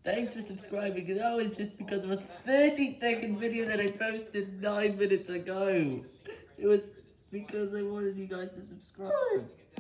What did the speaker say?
Thanks for subscribing, and that was just because of a 30-second video that I posted 9 minutes ago. It was because I wanted you guys to subscribe.